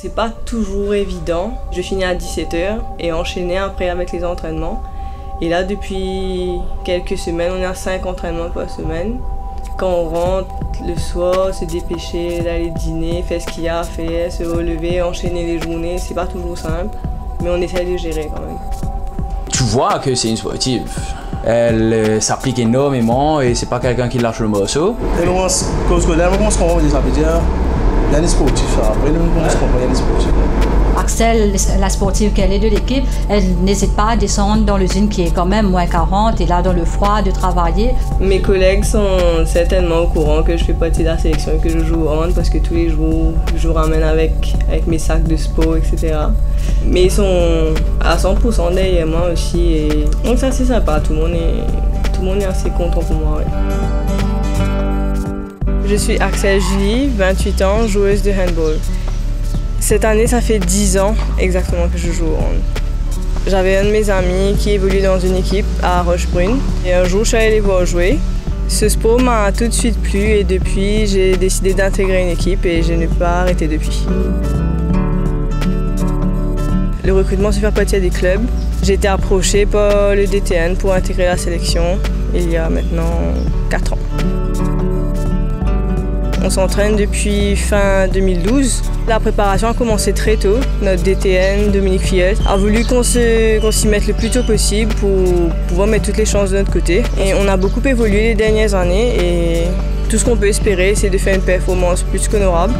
C'est pas toujours évident. Je finis à 17 h et enchaîner après avec les entraînements. Et là, depuis quelques semaines, on a 5 entraînements par semaine. Quand on rentre le soir, se dépêcher d'aller dîner, faire ce qu'il y a à faire, se relever, enchaîner les journées, c'est pas toujours simple, mais on essaie de gérer quand même. Tu vois que c'est une sportive. Elle s'applique énormément et c'est pas quelqu'un qui lâche le morceau. Et nous, quand on commence à comprendre, ça veut dire il y a des sportifs. Après, nous commençons à comprendre qu'il y a des sportifs. Axel, la sportive qu'elle est de l'équipe, elle n'hésite pas à descendre dans l'usine qui est quand même moins 40 et là dans le froid de travailler. Mes collègues sont certainement au courant que je fais partie de la sélection et que je joue au hand parce que tous les jours je ramène avec mes sacs de sport, etc. Mais ils sont à 100% derrière moi aussi et donc ça c'est sympa, tout le monde est assez content pour moi. Ouais. Je suis Axel Julie, 28 ans, joueuse de handball. Cette année, ça fait 10 ans exactement que je joue au hand. J'avais un de mes amis qui évolue dans une équipe à Rochebrune. Et un jour, je suis allée les voir jouer. Ce sport m'a tout de suite plu et depuis, j'ai décidé d'intégrer une équipe et je n'ai pas arrêté depuis. Le recrutement se fait à partir des clubs. J'ai été approchée par le DTN pour intégrer la sélection il y a maintenant 4 ans. On s'entraîne depuis fin 2012. La préparation a commencé très tôt. Notre DTN, Dominique Fillette, a voulu qu'on s'y mette le plus tôt possible pour pouvoir mettre toutes les chances de notre côté. Et on a beaucoup évolué les dernières années et tout ce qu'on peut espérer, c'est de faire une performance plus qu'honorable.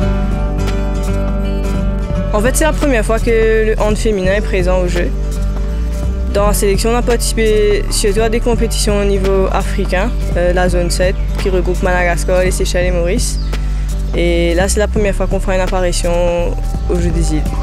En fait, c'est la première fois que le hand féminin est présent au jeu. Dans la sélection, on a participé surtout à des compétitions au niveau africain, la zone 7, qui regroupe Madagascar, les Seychelles et Maurice. Et là, c'est la première fois qu'on fera une apparition aux Jeux des îles.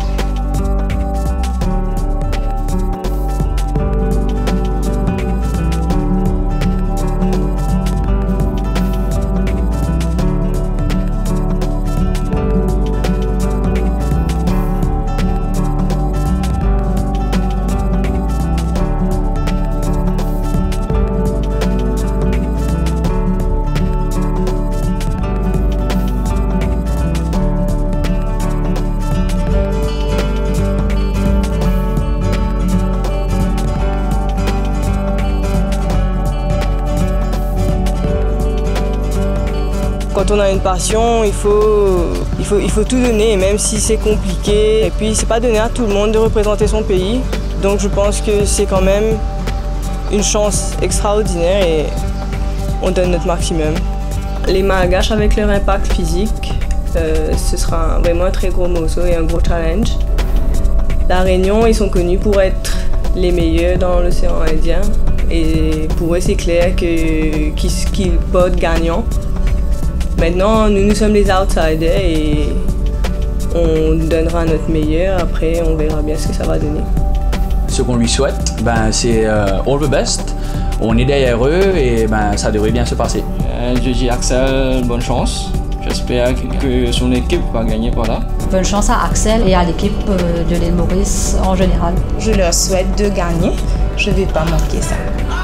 Quand on a une passion, il faut tout donner, même si c'est compliqué. Et puis, c'est pas donné à tout le monde de représenter son pays. Donc, je pense que c'est quand même une chance extraordinaire et on donne notre maximum. Les Malgaches, avec leur impact physique, ce sera vraiment un très gros morceau et un gros challenge. La Réunion, ils sont connus pour être les meilleurs dans l'océan Indien. Et pour eux, c'est clair qu'ils portent gagnant. Maintenant, nous sommes les outsiders et on donnera notre meilleur. Après, on verra bien ce que ça va donner. Ce qu'on lui souhaite, c'est all the best. On est derrière eux et ça devrait bien se passer. Je dis Axel, bonne chance. J'espère que son équipe va gagner par là. Bonne chance à Axel et à l'équipe de l'île Maurice en général. Je leur souhaite de gagner. Je ne vais pas manquer ça.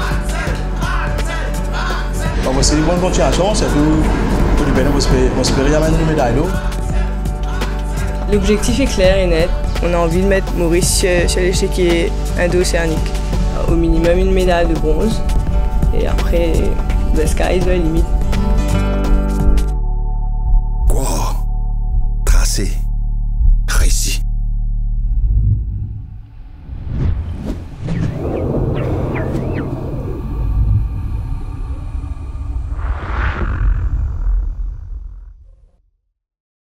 C'est une bonne continuation, c'est tout. L'objectif est clair et net. On a envie de mettre Maurice sur l'échiquier indo-océanique. Au minimum une médaille de bronze. Et après, the sky is the limit.